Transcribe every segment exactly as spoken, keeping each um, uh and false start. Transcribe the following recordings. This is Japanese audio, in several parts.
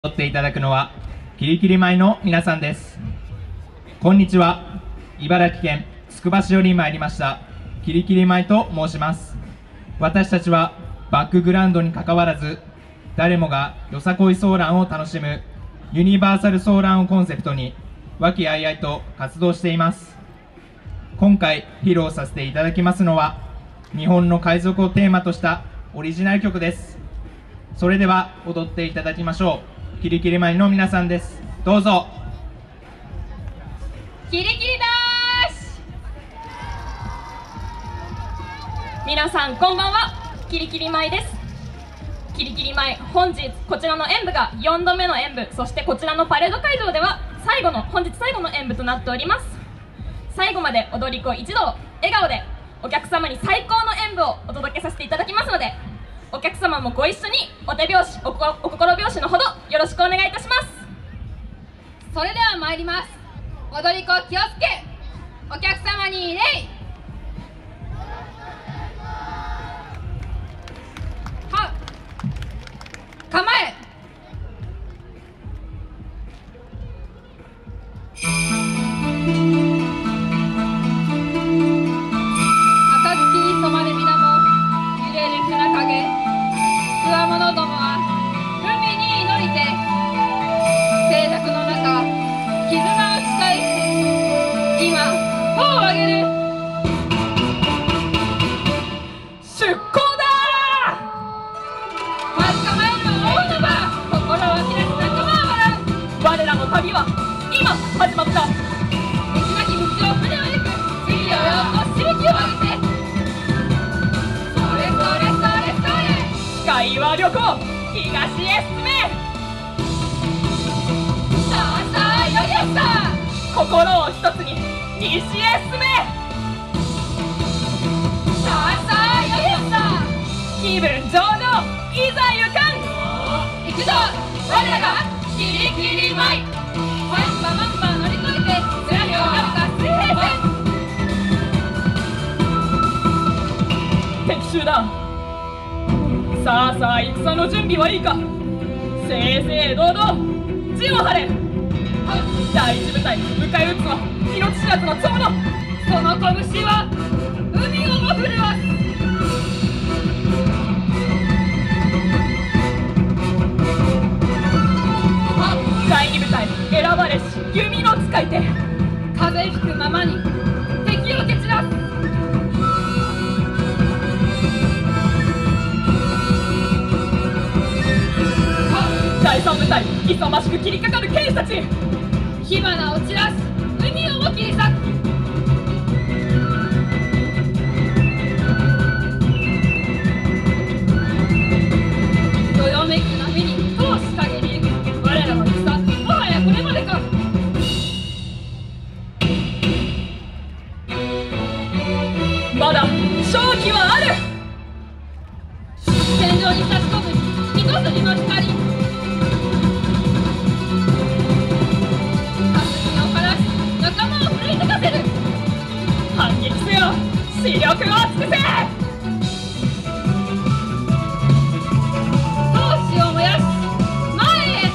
踊っていただくのはキリキリ舞の皆さんです。こんにちは。茨城県つくば市より参りましたキリキリ舞と申します。私たちはバックグラウンドにかかわらず誰もがよさこいソーランを楽しむユニバーサルソーランをコンセプトに和気あいあいと活動しています。今回披露させていただきますのは日本の海賊をテーマとしたオリジナル曲です。それでは踊っていただきましょう。キリキリ舞の皆さんです。どうぞ。 キリキリだーし。皆さんこんばんは。キリキリ舞です。キリキリ舞、本日こちらの演舞がよんどめの演舞、そしてこちらのパレード会場では最後の本日最後の演舞となっております。最後まで踊り子一同笑顔でお客様に最高の演舞をお届けさせていただきますので、お客様もご一緒にお手拍子 お, お心拍子のほどよろしくお願いいたします。 それでは参ります。踊り子気をつけ、お客様に礼。は構え。暁に染まる水面、揺れる船影、つわものどもは海に祈りて、静寂の中絆を誓い、今帆を上げる。 出航だー。待ち構えるは大海原、心を開き仲間を笑う。 我らの旅は今始まった。 道なき道を船を行く、次をようとしぶきを上げて、それそれそれそれ、 視界は旅行、東へ進め。 さあさあよいよさ、 心を一つに西へ進め。 さあさあよいよさ、 気分上々、いざ行かん。 行くぞ我らがキリキリ舞。ワンバマンバ乗り越えて、つらみをはるか水平線。 敵集団、さあさあ戦の準備はいいか。正々堂々陣を張れ。第一部隊迎え撃つは命知らずの蝶野。 その拳は海をも震わす。 第二部隊選ばれし弓の使い手。 風吹くままに敵を蹴散らす。 第三部隊勇ましく切りかかる剣士たち。 火花を散らす、海をも切り裂く。どよめく波に闘志陰りゆく我らの戦、もはやこれまでか。 まだ勝機はある。 戦場に差し込む一筋の光、霞を晴らし仲間を奮い立たせる。 反撃せよ、視力を尽くせ。 闘志を燃やし前へ。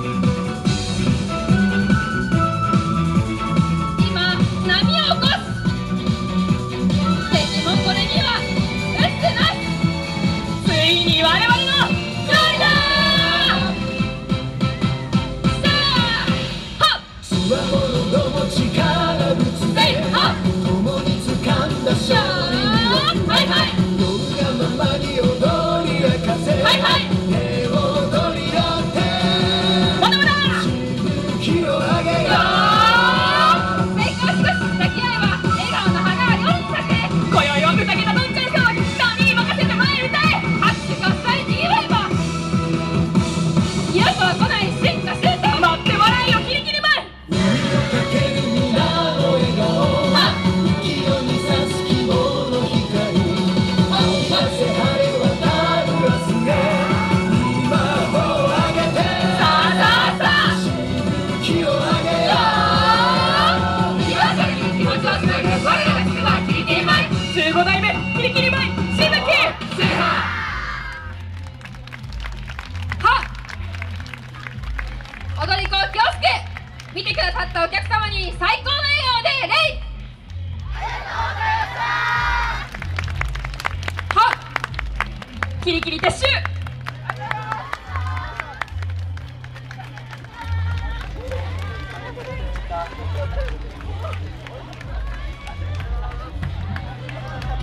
今波を起こす。敵もこれには打ってない。 ついに我々の勝利だー。 さあはっつわものども力ぶつせいけ、 はっ共に掴んだ勝利のはいはい夜がままに踊り明かせ、 はいはい、 手を踊り合ってまだまだ。 しぶきを上げよう。 成功しかし抱き合いは笑顔の花が夜に咲く。 今宵は宴だどんちゃん騒ぎ、波に任せて前へ歌え。 拍手喝采にぎわえば、二度とは来ない進化すると。 待って笑えよキリキリ舞。 踊り子京介、見てくださったお客様に最高の笑顔で礼。はっ、キリキリ撤収。